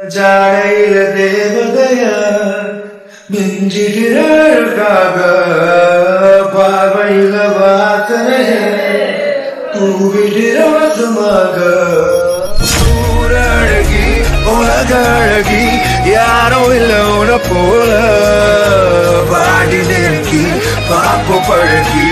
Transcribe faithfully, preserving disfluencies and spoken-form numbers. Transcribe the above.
ஜாடையில தேவதையா மிஞ்சுகிறாருக்காக பார்வையில வாசனைய தூவிடுற வசமாக ஊரழகி உலக அழகி யாரும் இல்ல உன போல பாடி நெருக்கி பாப்பு பழகி